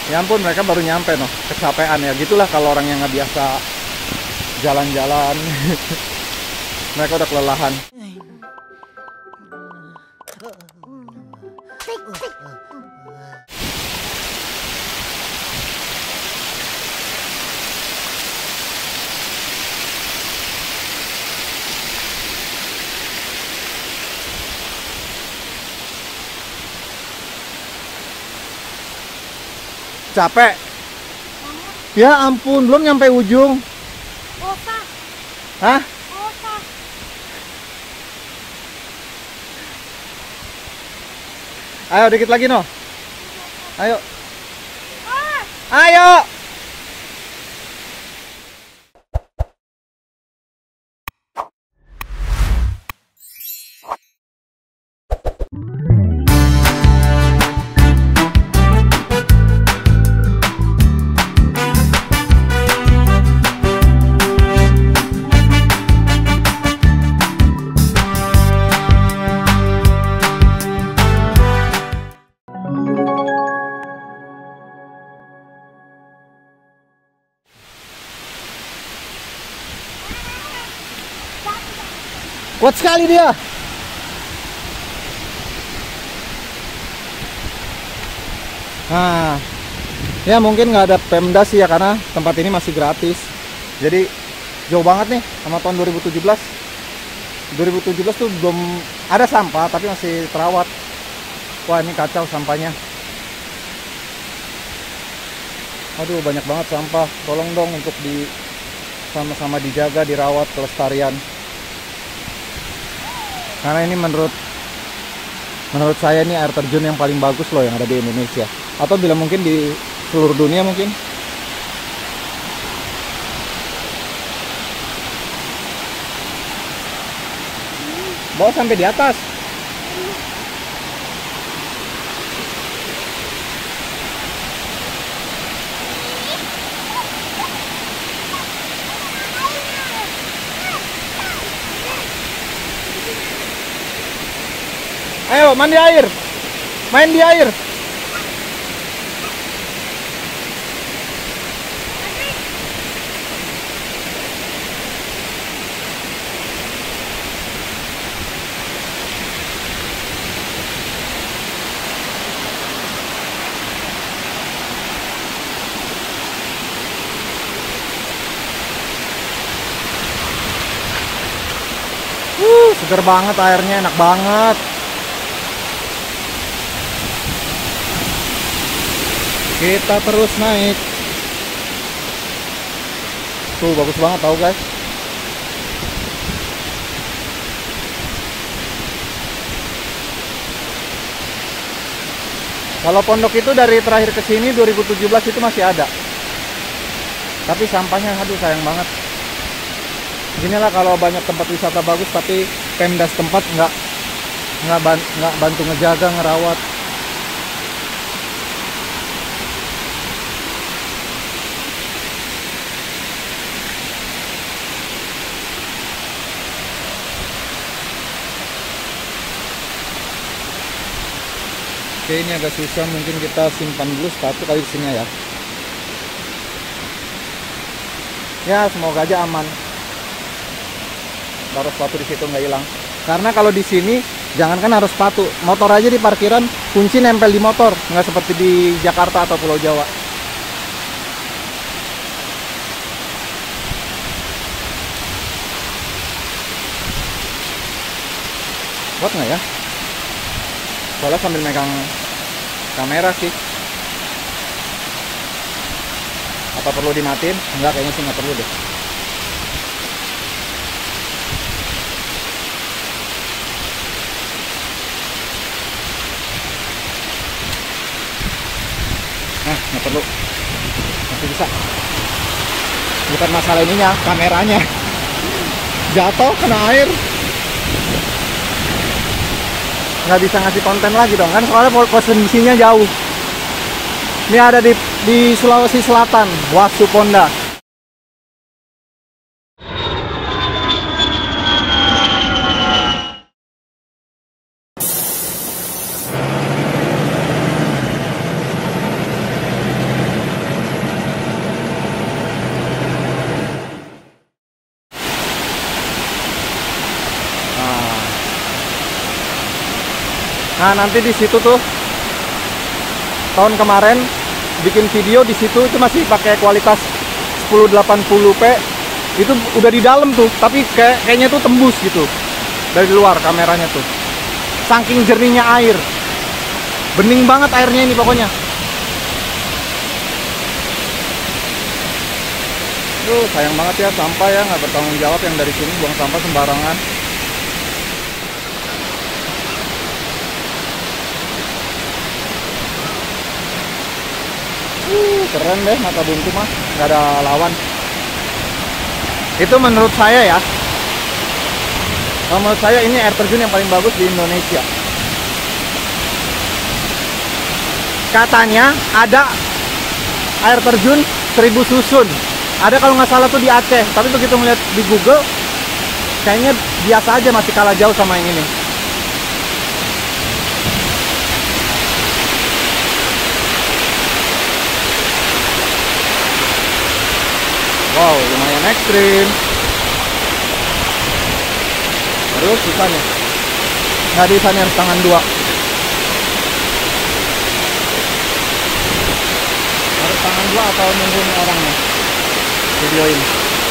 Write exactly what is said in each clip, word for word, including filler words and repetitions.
Ya ampun, mereka baru nyampe noh, kecapean ya. Gitulah kalau orang yang nggak biasa jalan-jalan. Mereka udah kelelahan. Capek? Ya ampun, belum nyampe ujung. Osa. Hah? Osa. Ayo dikit lagi noh. Ayo. Ah. Ayo. Kuat sekali dia. Nah, ya mungkin nggak ada Pemda sih ya, karena tempat ini masih gratis. Jadi jauh banget nih sama tahun dua ribu tujuh belas. dua ribu tujuh belas tuh belum ada sampah, tapi masih terawat. Wah, ini kacau sampahnya. Aduh, banyak banget sampah. Tolong dong untuk di sama-sama dijaga, dirawat kelestarian. Karena ini menurut menurut saya ini air terjun yang paling bagus loh yang ada di Indonesia, atau bila mungkin di seluruh dunia mungkin. Bawa sampai di atas. Ayo mandi air, main di air. Uh, seger banget airnya, enak banget. Kita terus naik. Tuh bagus banget tau guys. Kalau pondok itu dari terakhir ke sini dua ribu tujuh belas itu masih ada. Tapi sampahnya aduh sayang banget. Inilah kalau banyak tempat wisata bagus tapi Pemda setempat nggak nggak ban, nggak bantu ngejaga, ngerawat. Oke, ini agak susah, mungkin kita simpan dulu sepatu kali di sini ya. Ya, semoga aja aman. Taruh sepatu di situ nggak hilang. Karena kalau di sini jangankan harus sepatu, motor aja di parkiran kunci nempel di motor, nggak seperti di Jakarta atau Pulau Jawa. Buat nggak ya? Soalnya sambil megang kamera sih. Apa perlu dimatiin? Enggak, kayaknya sih nggak perlu deh. Nah, nggak perlu. Masih bisa. Bukan masalah ininya, kameranya. Jatuh kena air. Nggak bisa ngasih konten lagi dong kan, soalnya posisinya jauh. Ini ada di di Sulawesi Selatan, Wasuponda. Nah, nanti di situ tuh tahun kemarin bikin video di situ itu masih pakai kualitas sepuluh delapan puluh p. Itu udah di dalam tuh, tapi kayak kayaknya tuh tembus gitu dari luar kameranya tuh. Saking jernihnya air. Bening banget airnya ini pokoknya. Tuh, sayang banget ya sampah ya, nggak bertanggung jawab yang dari sini buang sampah sembarangan. Uh, keren deh Mata Buntu mah, nggak ada lawan. Itu menurut saya ya. Menurut saya ini air terjun yang paling bagus di Indonesia. Katanya ada air terjun Seribu Susun. Ada kalau nggak salah tuh di Aceh. Tapi begitu melihat di Google, kayaknya biasa aja, masih kalah jauh sama yang ini. Wow, lumayan ekstrim. Terus sisanya nggak bisa nih, harus tangan dua. Harus tangan dua atau nunggu nih orangnya videoin.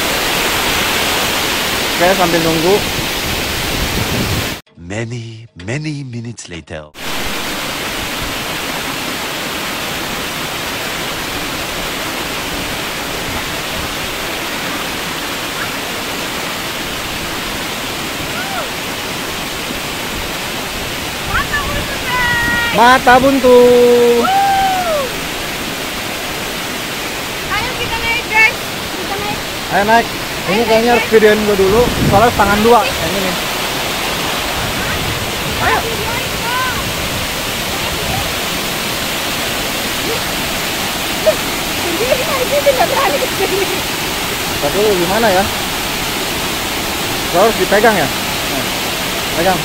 Oke, sambil nunggu. Many, many minutes later. Mata buntu, Mata Buntu. Wuh. Ayo kita naik guys, kita naik. Ayo naik. Ini kayaknya harus videoin gue dulu, soalnya tangan dua yang ini. Ayo. Videoin dong. Sendiri aja tidak berani kesini. Tapi lu gimana ya? Lo harus dipegang ya? Nah, pegang.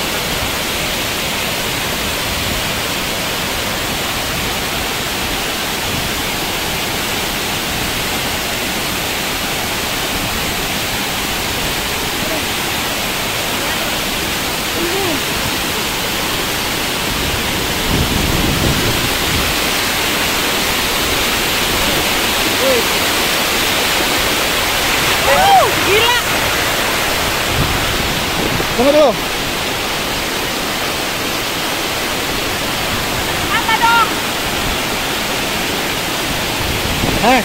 Wuh, gila. Tunggu dulu. Apa dong? Eh.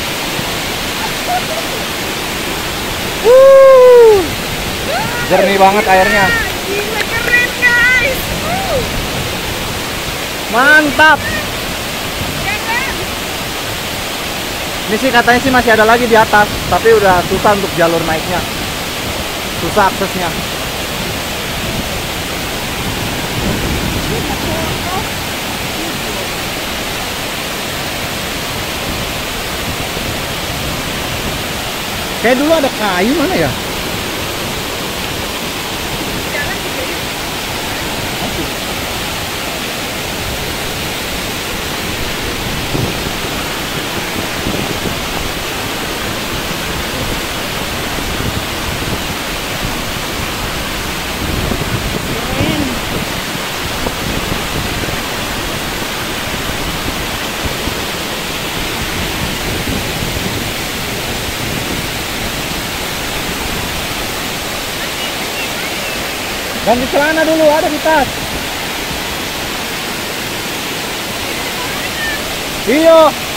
Wuh. Jernih banget airnya. Gila, keren guys. Wuh, Mantap. keren. Ini sih katanya sih masih ada lagi di atas, tapi udah susah untuk jalur naiknya. Susah aksesnya. Kayak dulu ada kayu mana ya? Jalan juga ya. Keren. Ganti celana dulu, ada di tas. Iyo.